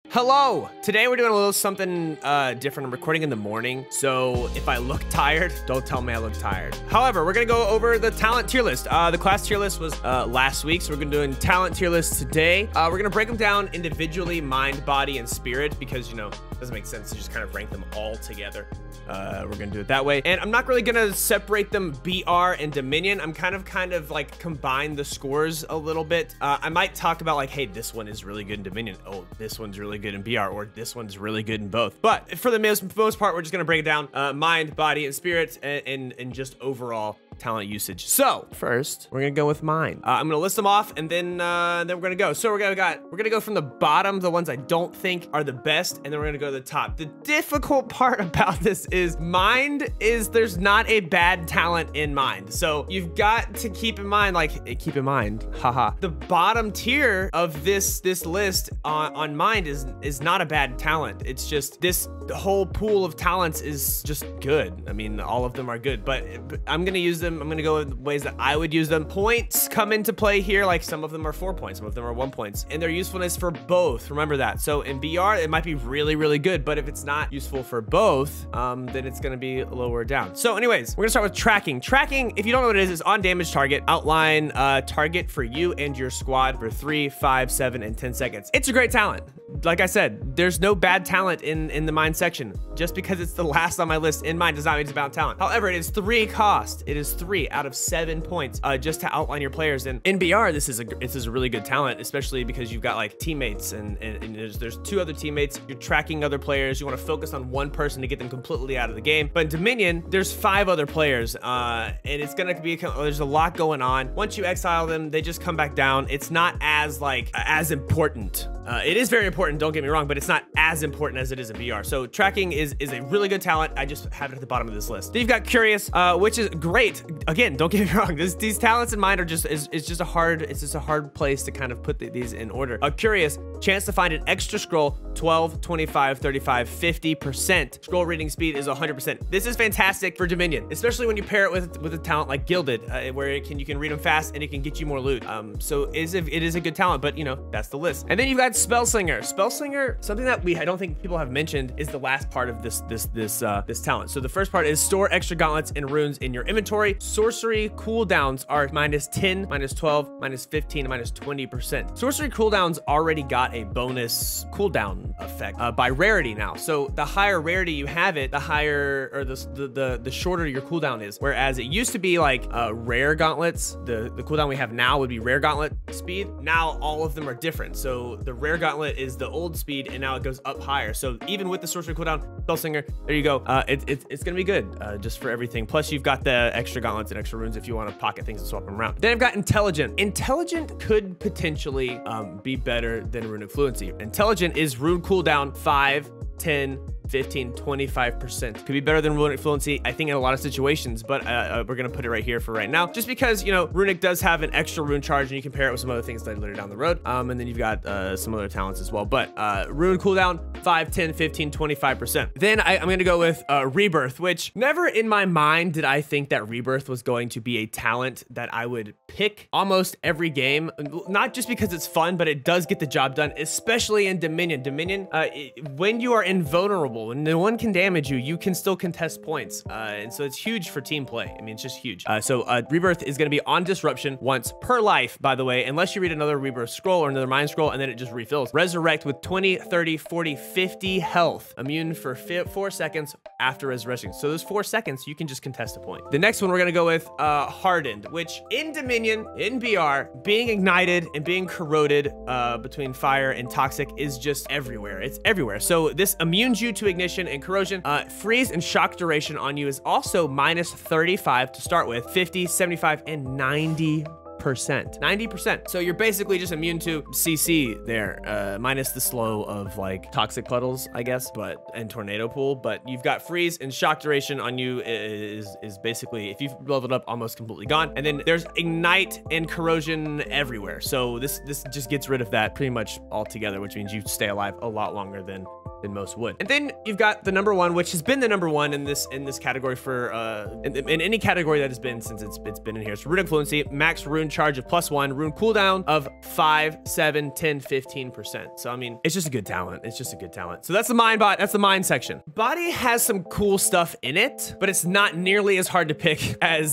Hello! Today we're doing a little something different. I'm recording in the morning, so if I look tired, don't tell me I look tired. However, we're gonna go over the talent tier list. The class tier list was last week, so we're gonna do a talent tier list today. We're gonna break them down individually, mind, body, and spirit, because, you know, it doesn't make sense to just kind of rank them all together. We're gonna do it that way. And I'm not really gonna separate them BR and Dominion. I'm kind of like combine the scores a little bit. I might talk about like, hey, this one is really good in Dominion. Oh, this one's really good in BR, or this one's really good in both. But for the most part, we're just gonna break it down mind, body, and spirit, and just overall talent usage. So first, we're gonna go with mine. I'm gonna list them off, and then we're gonna go. So we're gonna go from the bottom, the ones I don't think are the best, and then we're gonna go to the top. The difficult part about this is mind is there's not a bad talent in mind. So you've got to keep in mind, haha. The bottom tier of this list on mind is not a bad talent. It's just the whole pool of talents is just good. I mean, all of them are good, but I'm gonna use them. I'm gonna go in ways that I would use them. Points come into play here. Like some of them are 4 points, some of them are 1 points, and their usefulness for both. Remember that. So in BR, it might be really, really good, but if it's not useful for both, then it's gonna be lower down. So anyways, we're gonna start with tracking. Tracking, if you don't know what it is on damage target. Outline target for you and your squad for 3, 5, 7, and 10 seconds. It's a great talent. Like I said, there's no bad talent in the mind section. Just because it's the last on my list in mind does not mean it's a bad talent. However, it is 3 cost. It is 3 out of 7 points just to outline your players. And in BR, this is a really good talent, especially because you've got like teammates and there's 2 other teammates. You're tracking other players. You want to focus on one person to get them completely out of the game. But in Dominion, there's 5 other players, and it's gonna be there's a lot going on. Once you exile them, they just come back down. It's not as as important. It is very important, don't get me wrong, but it's not as important as it is in BR. So tracking is a really good talent. I just have it at the bottom of this list. Then you've got Curious, which is great. Again, don't get me wrong. These talents in mind are just a hard place to kind of put these in order. Curious, chance to find an extra scroll, 12, 25, 35, 50%. Scroll reading speed is 100%. This is fantastic for Dominion, especially when you pair it with a talent like Gilded, where you can read them fast and it can get you more loot. So it is a good talent, but you know, that's the list. And then you've got Spellslinger. Spellslinger, something that I don't think people have mentioned, is the last part of this talent. So the first part is store extra gauntlets and runes in your inventory. Sorcery cooldowns are -10, -12, -15, and -20%. Sorcery cooldowns already got a bonus cooldown effect by rarity now. So the higher rarity you have it, the higher, or the shorter your cooldown is. Whereas it used to be like rare gauntlets, the cooldown we have now would be rare gauntlet speed. Now all of them are different. So the rare gauntlet is the old speed, and now it goes up higher. So even with the sorcery cooldown, Spellslinger, there you go. It's gonna be good just for everything. Plus you've got the extra gauntlets and extra runes if you want to pocket things and swap them around. Then I've got Intelligent. Intelligent could potentially be better than Runic Fluency. Intelligent is rune cooldown 5, 10, 15, 25%. Could be better than Runic Fluency, I think, in a lot of situations, but we're gonna put it right here for right now, just because, you know, Runic does have an extra rune charge, and you can pair it with some other things later down the road. And then you've got some other talents as well, but rune cooldown 5, 10, 15, 25%. Then I'm gonna go with Rebirth, which never in my mind did I think that Rebirth was going to be a talent that I would pick almost every game, not just because it's fun, but it does get the job done, especially in Dominion. Dominion, when you are invulnerable, when no one can damage you, you can still contest points. And so it's huge for team play. I mean, it's just huge. So Rebirth is gonna be on Disruption once per life, by the way, unless you read another Rebirth scroll or another Mind Scroll, and then it just refills. Resurrect with 20, 30, 40, 50 health. Immune for 4 seconds after resurrecting. So those 4 seconds, you can just contest a point. The next one we're gonna go with Hardened, which in Dominion, in BR, being ignited and being corroded between fire and toxic is just everywhere. It's everywhere. So this immunes you to ignition and corrosion. Freeze and shock duration on you is also -35 to start with, 50, 75, and 90%. So you're basically just immune to CC there, minus the slow of like toxic puddles, I guess, and tornado pool. But you've got freeze and shock duration on you is basically, if you've leveled up, almost completely gone. And then there's ignite and corrosion everywhere. So this just gets rid of that pretty much altogether, which means you stay alive a lot longer than than most would. And then you've got the number one, which has been the number one in this category for in any category that has been since it's been in here. So Runic Fluency, max rune charge of +1, rune cooldown of 5, 7, 10, 15%. So I mean, it's just a good talent. It's just a good talent. So that's the mind bot. That's the mind section. Body has some cool stuff in it, but it's not nearly as hard to pick as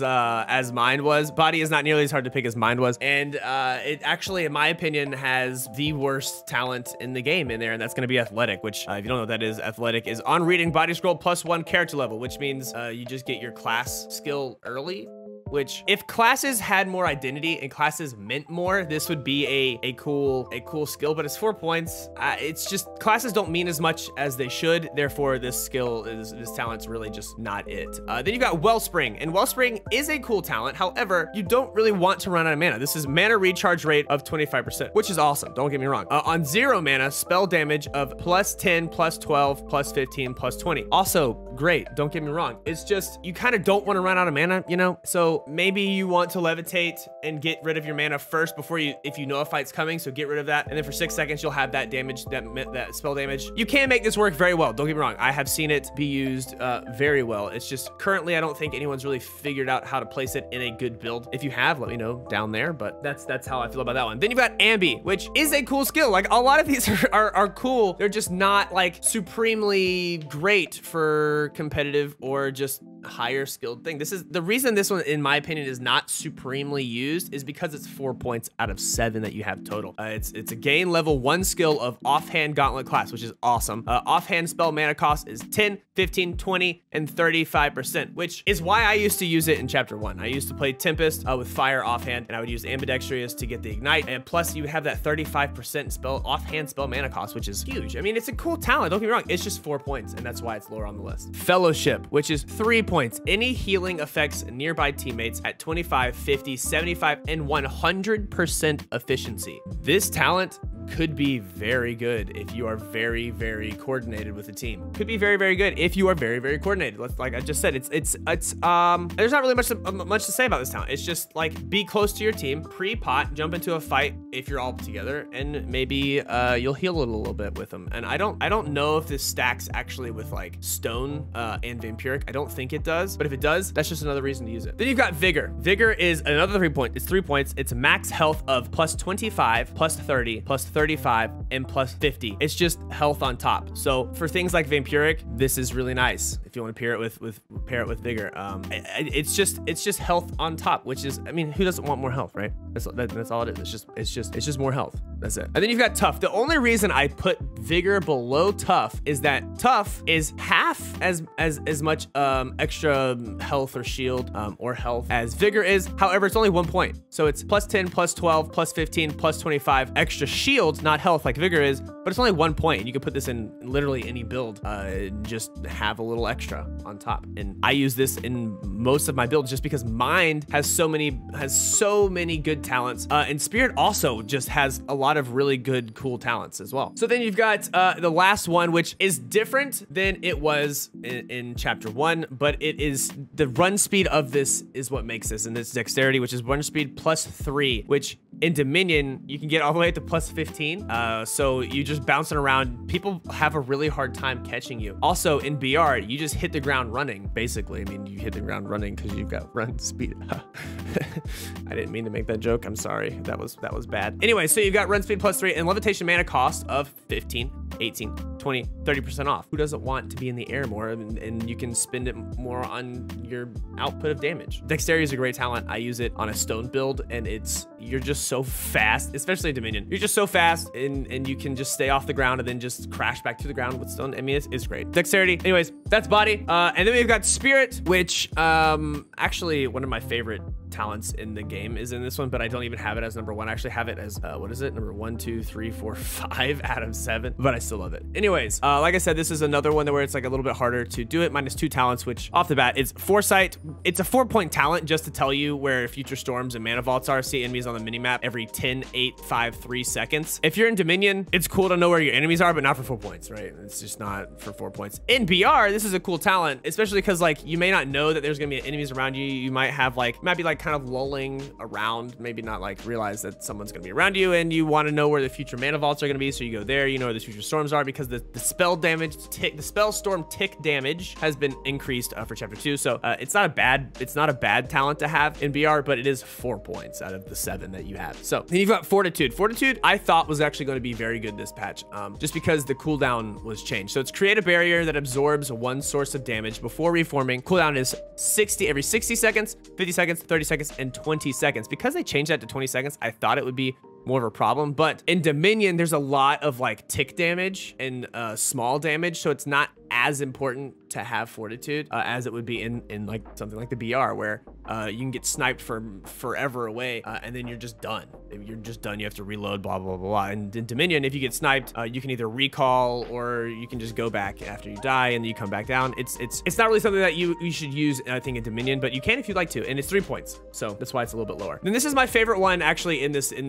mind was. Body is not nearly as hard to pick as mind was, and it actually, in my opinion, has the worst talent in the game in there, and that's going to be athletic. Which, if you don't know what that is, athletic is on reading body scroll +1 character level, which means you just get your class skill early. Which, if classes had more identity and classes meant more, this would be a cool skill, but it's 4 points. It's just, classes don't mean as much as they should. Therefore, this talent's really just not it. Then you got Wellspring, and Wellspring is a cool talent. However, you don't really want to run out of mana. This is mana recharge rate of 25%, which is awesome. Don't get me wrong. On 0 mana, spell damage of +10, +12, +15, +20. Also great. Don't get me wrong. It's just, you kind of don't want to run out of mana, you know? So maybe you want to levitate and get rid of your mana first before if you know a fight's coming. So get rid of that. And then for 6 seconds, you'll have that damage, that spell damage. You can make this work very well. Don't get me wrong. I have seen it be used very well. It's just currently, I don't think anyone's really figured out how to place it in a good build. If you have, let me know down there, but that's how I feel about that one. Then you've got Ambi, which is a cool skill. Like, a lot of these are cool. They're just not like supremely great for competitive or just higher skilled thing. This is the reason this one, in my opinion, is not supremely used, is because it's 4 points out of 7 that you have total. It's a gain level 1 skill of offhand gauntlet class, which is awesome. Offhand spell mana cost is 10, 15, 20, and 35%, which is why I used to use it in chapter 1. I used to play Tempest with fire offhand, and I would use Ambidextrous to get the ignite, and plus you have that 35% offhand spell mana cost, which is huge. I mean, it's a cool talent, don't get me wrong. It's just 4 points, and that's why it's lower on the list. Fellowship, which is 3 points. Any healing affects nearby teammates at 25, 50, 75, and 100% efficiency. This talent could be very good if you are very, very coordinated with the team. Could be very, very good if you are very, very coordinated. Like I just said, there's not really much to say about this talent. It's just like, be close to your team, pre-pot, jump into a fight if you're all together, and maybe you'll heal it a little bit with them. And I don't know if this stacks actually with like stone and vampiric. I don't think it does, but if it does, that's just another reason to use it. Then you've got Vigor. Vigor is another 3 point. It's 3 points. It's max health of +25, +30, +35, and +50. It's just health on top. So for things like vampiric, this is really nice if you want to pair it with Vigor. It's just health on top, which is, I mean, who doesn't want more health, right? That's all it is. It's just more health. That's it. And then you've got Tough. The only reason I put Vigor below Tough is that Tough is half as much extra health or shield or health as Vigor is. However, it's only 1 point. So it's +10, +12, +15, +25 extra shield, not health like Vigor is, but it's only 1 point. You can put this in literally any build, just have a little extra on top. And I use this in most of my builds just because Mind has so many good talents. And Spirit also just has a lot of really good, cool talents as well. So then you've got the last one, which is different than it was in chapter 1, but it is the run speed of this is what makes this, and this dexterity, which is run speed +3, which in Dominion, you can get all the way up to +15. So you just bouncing around. People have a really hard time catching you. Also in BR, you just hit the ground running, basically. I mean, you hit the ground running because you've got run speed. I didn't mean to make that joke. I'm sorry. That was bad. Anyway, so you've got run speed +3 and levitation mana cost of 15, 18, 20, 30% off. Who doesn't want to be in the air more? And you can spend it more on your output of damage. Dexterity is a great talent. I use it on a stone build, and you're just so fast, especially in Dominion. You're just so fast, and you can just stay off the ground and then just crash back to the ground with stone. I mean, it's great. Dexterity. Anyways, that's body. And then we've got Spirit, which actually one of my favorite talents in the game is in this one, but I don't even have it as number 1. I actually have it as what is it, number 1, 2, 3, 4, 5 out of 7, but I still love it. Anyways, like I said, this is another one where it's like a little bit harder to do it. -2 talents, which off the bat is Foresight. It's a 4-point talent just to tell you where Future Storms and Mana Vaults are. See enemies on the minimap every 10, 8, 5, 3 seconds. If you're in Dominion, it's cool to know where your enemies are, but not for 4 points, right? It's just not for 4 points. In BR, this is a cool talent, especially because like you may not know that there's gonna be enemies around you. You might be like kind of lulling around, maybe not like realize that someone's gonna be around you, and you want to know where the future Mana Vaults are gonna be, so you go there. You know where the Future Storms storms are because the spell damage tick, the spell storm tick damage has been increased for chapter 2. So it's not a bad talent to have in BR, but it is 4 points out of the 7 that you have. So then you've got Fortitude. Fortitude I thought was actually going to be very good this patch, just because the cooldown was changed. So it's create a barrier that absorbs 1 source of damage before reforming. Cooldown is 60 every 60 seconds, 50 seconds, 30 seconds, and 20 seconds. Because they changed that to 20 seconds, I thought it would be more of a problem. But in Dominion, there's a lot of like tick damage and small damage, so it's not as important to have Fortitude as it would be in like something like the BR, where you can get sniped from forever away and then you're just done. You're just done. You have to reload, blah, blah, blah, blah. And in Dominion, if you get sniped, you can either recall or you can just go back after you die and then you come back down. It's not really something that you should use, I think, in Dominion, but you can if you'd like to, and it's 3 points. So that's why it's a little bit lower. And this is my favorite one actually in this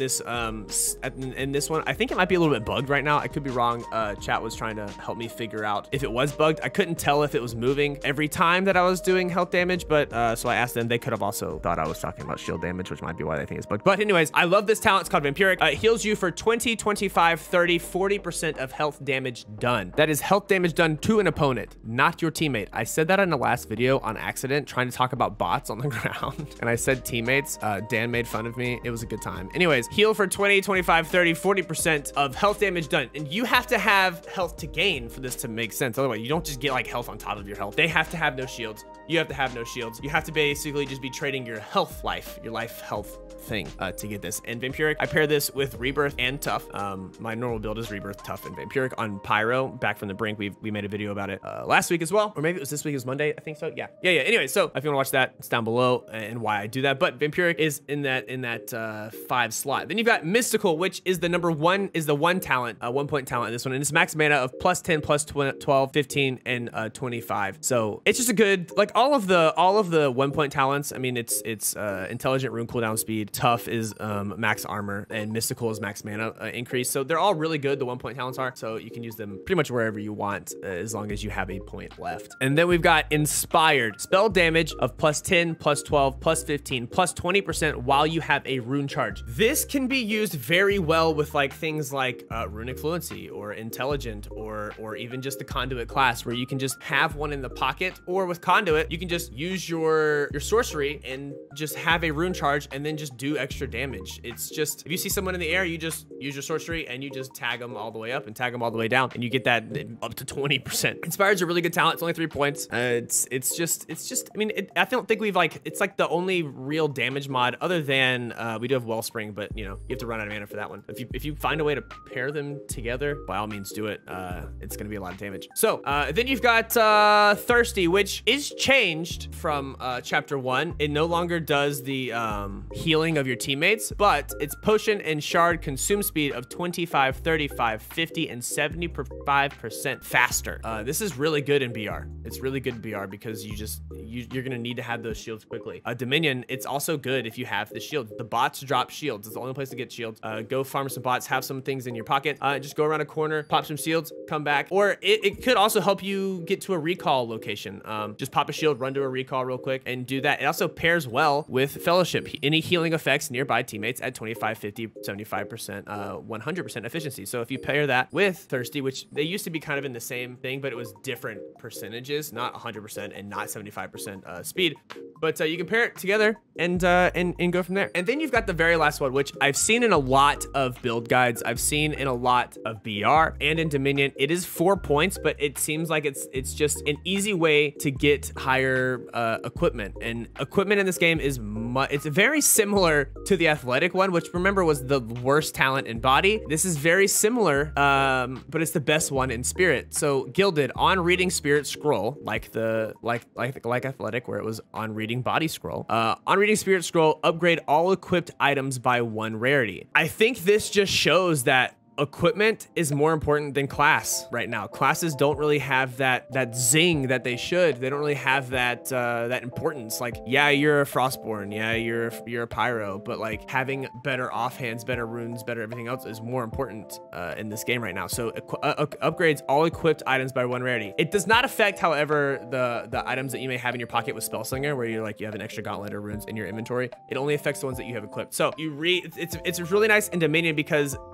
one. I think it might be a little bit bugged right now. I could be wrong. Chat was trying to help me figure out if it was bugged. I couldn't tell if it was moving every time that I was doing health damage, but so I asked them. They could have also thought I was talking about shield damage, which might be why they think it's bugged. But anyways, I love this talent. It's called Vampiric. It heals you for 20, 25, 30, 40% of health damage done. That is health damage done to an opponent, not your teammate. I said that in the last video on accident, trying to talk about bots on the ground, and I said teammates. Dan made fun of me. It was a good time. Anyways, heal for 20, 25, 30, 40% of health damage done. And you have to have health to gain for this to make sense. Otherwise, you don't just get like health on top of your health. They have to have no shields. You have to have no shields. You have to basically just be trading your health life, your life health thing to get this. And Vampiric, I pair this with Rebirth and Tough. My normal build is Rebirth, Tough, and Vampiric. On Pyro, back from the brink, we made a video about it last week as well, or maybe it was this week. It was Monday, I think so. Yeah. Anyway, so if you want to watch that, it's down below and why I do that. But Vampiric is in that 5 slot. Then you've got Mystical, which is the number 1, is the 1 talent, 1 point talent in this one, and it's max mana of plus 10, plus 12, 15, and 25. So it's just a good, like all of the 1 point talents. I mean, it's intelligent rune cooldown speed, Tough is max armor, and Mystical is max mana increase. So they're all really good. The 1 point talents are, so you can use them pretty much wherever you want as long as you have a point left. And then we've got Inspired, spell damage of plus 10, plus 12, plus 15, plus 20% while you have a rune charge. This can be used very well with like things like runic fluency or intelligent or even just the conduit class, where you can just have one in the pocket, or with conduit you can just use your sorcery and just have a rune charge and then just do extra damage. It's just, if you see someone in the air, you just use your sorcery and you just tag them all the way up and tag them all the way down, and you get that up to 20%. Inspired's a really good talent. It's only 3 points. It's just I mean, I don't think we've like, it's like the only real damage mod other than we do have Wellspring, but you know, you have to run out of mana for that one. If you find a way to pair them together, by all means do it. It's gonna be a lot of damage. So then you've got Thirsty, which is changed from chapter 1. It no longer does the healing of your teammates, but it's potion and shard consume speed of 25, 35, 50, and 75% faster. This is really good in BR. It's really good in BR because you're gonna need to have those shields quickly. Dominion, it's also good if you have the shield. The bots drop shields. It's the only place to get shields. Go farm some bots, have some things in your pocket. Just go around a corner, pop some shields, come back. Or it could also help you get to a recall location. Just pop a shield, run to a recall real quick, and do that. It also pairs well with Fellowship. Any healing effects nearby teammates at 25, 50, 75%, 100% efficiency. So if you pair that with Thirsty, which they used to be kind of in the same thing, but it was different percentages, not 100% and not 75% speed, but you can pair it together and go from there. And then you've got the very last one, which I've seen in a lot of build guides. I've seen in a lot of BR and in Dominion. It is 4 points, but it seems like it's just an easy way to get higher equipment. And equipment in this game is it's very similar to the athletic one, which remember was the worst talent in body. This is very similar, but it's the best one in spirit. So Gilded, on reading spirit scroll, like athletic, where it was on reading body scroll. On reading spirit scroll, upgrade all equipped items by 1 rarity. I think this just shows that equipment is more important than class right now. Classes don't really have that zing that they should. They don't really have that importance. Like, yeah, you're a Frostborn, yeah, you're a Pyro, but like having better offhands, better runes, better everything else is more important in this game right now. So upgrades all equipped items by 1 rarity. It does not affect, however, the items that you may have in your pocket with Spellslinger, where you have an extra gauntlet or runes in your inventory. It only affects the ones that you have equipped. So it's really nice in Dominion because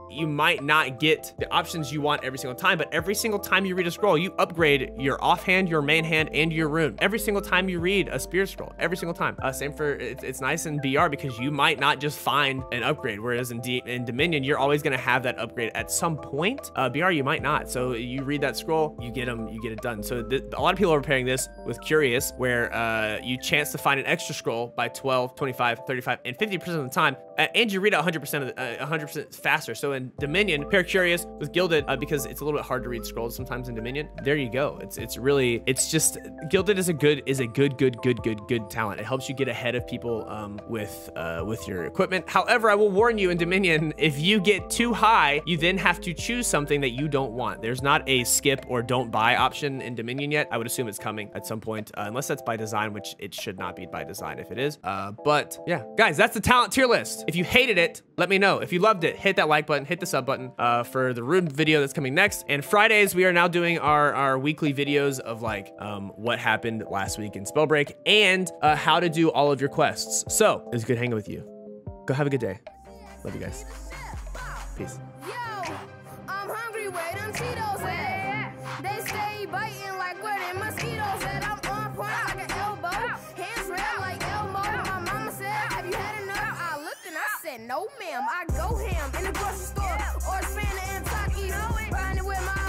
you might not get the options you want every single time, but every single time you read a scroll, you upgrade your offhand, your main hand, and your rune. Every single time you read a spirit scroll, every single time. Same for, it's nice in BR because you might not just find an upgrade, whereas in Dominion, you're always gonna have that upgrade at some point. BR, you might not. So you read that scroll, you get them, you get it done. So a lot of people are pairing this with Curious, where you chance to find an extra scroll by 12, 25, 35, and 50% of the time, and you read it 100% faster. So in Dominion, pair Curious with Gilded because it's a little bit hard to read scrolls sometimes in Dominion. There you go. It's just Gilded is a good talent. It helps you get ahead of people with your equipment. However, I will warn you in Dominion, if you get too high, you then have to choose something that you don't want. There's not a skip or don't buy option in Dominion yet. I would assume it's coming at some point, unless that's by design, which it should not be by design if it is. But yeah, guys, that's the talent tier list. If you hated it, let me know. If you loved it, hit that like button, hit the sub button for the rune video that's coming next. And Fridays, we are now doing our weekly videos of like what happened last week in Spellbreak and how to do all of your quests. So it was good hanging with you. Go have a good day. Love you guys. Peace. Yo, I'm hungry where them Cheetos at. They stay biting like where them mosquitoes at. I'm on point like an elbow. Hands red like Elmo. My mama said, have you had enough? I looked and I said, no ma'am. I go ham in the grocery store or Fanta and Takis. Riding with my